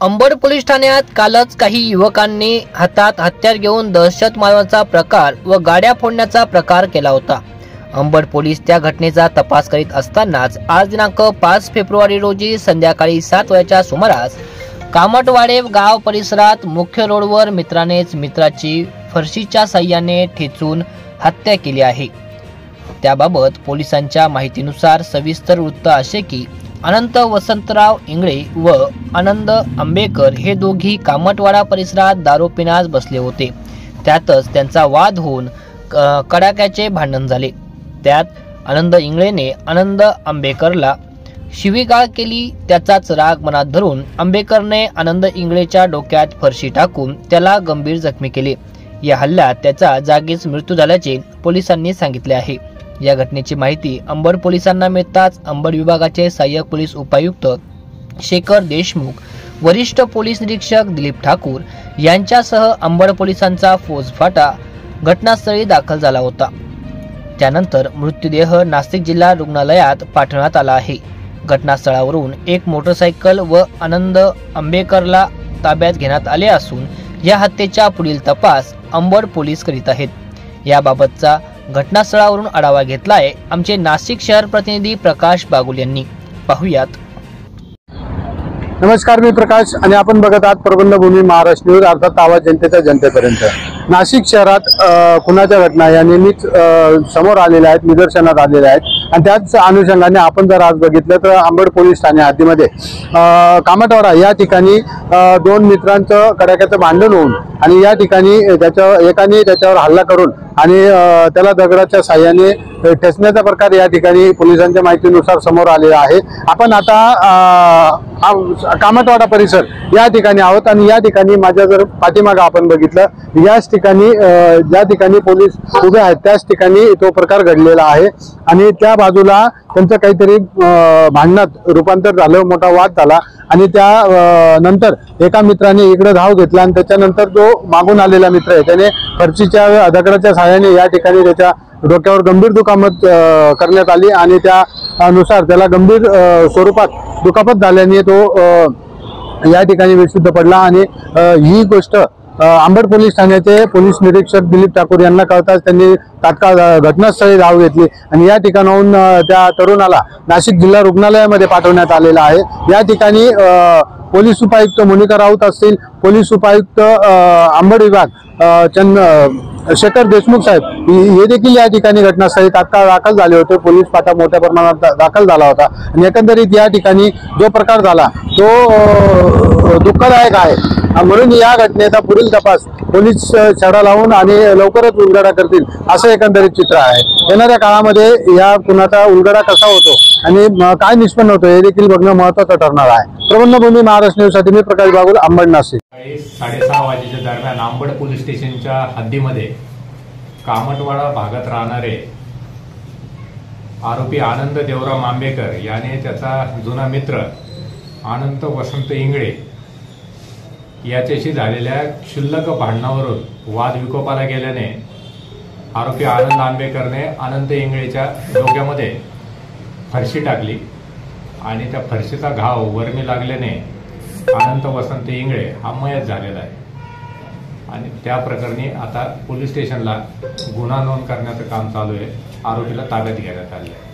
Ambad police ठाण्यात कालच काही युवकांनी हातात हत्यार घेऊन दहशत मारण्याचा प्रकार व गाड्या फोडण्याचा प्रकार केला होता। अंबड पोलीस त्या घटनेचा तपास करीत असतानाच आज दिनांक 5 फेब्रुवारी रोजी संध्याकाळी 7 वाजच्या सुमारास कामटवाडे गाव परिसरात मुख्य रोडवर मित्रानेच मित्राची फरशीच्या साह्याने ठेचून हत्या केली आहे। त्याबाबत पोलिसांच्या माहितीनुसार सविस्तर वृत्त असे की अनंत वसंतराव इंगळे व आनंद आंबेकर हे दोघी कामटवाडा परिसरात दारू पिण्यास बसले होते। त्यातच त्यांचा वाद होऊन कडाक्याचे भांडण झाले। त्यात आनंद इंगळेने आनंद आंबेकरला शिवीगाळ केली। त्याचाच राग मनात धरून आंबेकरने आनंद इंगळेच्या डोक्यात फरशी टाकून त्याला गंभीर जखमी केले। या हल्ल्यात त्याचा जागीच मृत्यू झाल्याचे पोलिसांनी सांगितले आहे। या घटनेची माहिती अंबड पोलिसांना मिळताच अंबड विभागाचे सहाय्यक पोलीस उपायुक्त शेखर देशमुख, वरिष्ठ पोलीस निरीक्षक दिलीप ठाकूर यांच्यासह अंबड पोलिसांचा फौजफाटा घटनास्थळी दाखल झाला होता। त्यानंतर मृतदेह नाशिक जिल्हा रुग्णालयात पाठवण्यात आला आहे। घटनास्थळावरून एक मोटरसायकल व आनंद आंबेकरला ताब्यात घेण्यात आले असून या हत्येचा पुढील तपास अंबड पोलीस करीत आहेत। याबाबतचा घटनास्थळावरून आढावा घेतलाय आमचे नाशिक शहर प्रतिनिधी प्रकाश बागुल यांनी। पाहुयात। नमस्कार, मी प्रकाश आणि आपण बघत आहात प्रबंधभूमी महाराष्ट्र न्यूज, अर्थात आवाज जनतेच्या जनतेपर्यंत। नाशिक शहरात खुनाच्या घटना या नेहमीच समोर आलेल्या आहेत, निदर्शनात आलेल्या आहेत आणि त्याच अनुषंगाने आपण जर आज बघितलं तर अंबड पोलीस ठाणे हद्दीमध्ये कामटवाडा या ठिकाणी दोन मित्रांचं कडाक्याचं भांडण होऊन आणि या ठिकाणी एकाने त्याच्यावर हल्ला करून आणि त्याला दगडाच्या साह्याने ठेचण्याचा प्रकार या ठिकाणी पोलिसांच्या माहितीनुसार समोर आलेला आहे। आपण आता कामटवाडा परिसर या ठिकाणी आहोत आणि या ठिकाणी माझ्या जर पाठीमागे आपण बघितलं याच ठिकाणी ज्या ठिकाणी पोलीस उभे आहेत त्याच ठिकाणी तो प्रकार घडलेला आहे आणि त्या बाजूला त्यांचं काहीतरी भांडणात रूपांतर झालं, मोठा वाद झाला आणि त्या नंतर एका मित्राने इकडे धाव घेतला आणि त्याच्यानंतर जो मागून आलेला मित्र आहे त्याने फरशीच्या दगडाच्या साह्याने या ठिकाणी त्याच्या डोक्यावर गंभीर दुखापत करण्यात आली आणि त्यानुसार त्याला गंभीर स्वरूपात दुखापत झाल्याने तो या ठिकाणी बेशुद्ध पडला आणि ही गोष्ट अंबड पोलीस ठाण्याचे पोलीस निरीक्षक दिलीप ठाकूर यांना कळताच त्यांनी तात्काळ घटनास्थळी धाव घेतली आणि या ठिकाणाहून त्या तरुणाला नाशिक जिल्हा रुग्णालयामध्ये पाठवण्यात आलेला आहे। या ठिकाणी पोलीस उपायुक्त मोनिका राऊत असतील, पोलीस उपायुक्त अंबड विभाग शेखर देशमुख साहेब हे देखील या ठिकाणी घटनास्थळी तात्काळ दाखल झाले होते। पोलीस फाटा मोठ्या प्रमाणात दाखल झाला होता आणि एकंदरीत या ठिकाणी जो प्रकार झाला तो दुःखदायक आहे। म्हणून या घटनेचा पुढील तपास पोलीस छडा लावून आणि लवकरच उलगडा करतील असं एकंदरीत चित्र आहे। येणाऱ्या काळामध्ये या गुन्ह्याचा उलगडा कसा होतो आणि काय निष्पन्न होतो हे देखील बघणं महत्त्वाचं ठरणार आहे। प्रबंधभूमी महाराष्ट्र न्यूज साठी मी प्रकाश बागुल, अंबड, नाशिक। 6:30 वाजेच्या दरम्यान अंबड पोलीस स्टेशनच्या हद्दीमध्ये कामटवाडा भागात राहणारे आरोपी आनंद देवराम आंबेकर याने त्याचा जुना मित्र आनंद वसंत इंगळे याच्याशी झालेल्या क्षुल्लक भांडणावरून वाद विकोपाला गेल्याने आरोपी आनंद आंबेकरने आनंद इंगळेच्या डोक्यामध्ये फरशी टाकली आणि त्या फरशीचा घाव वरमी लागल्याने आनंद वसंत इंगळे हा मयत झालेला आहे आणि त्या प्रकरणी आता पोलीस स्टेशनला गुन्हा नोंद करण्याचं काम चालू आहे। आरोपीला ताब्यात घेण्यात आले आहे।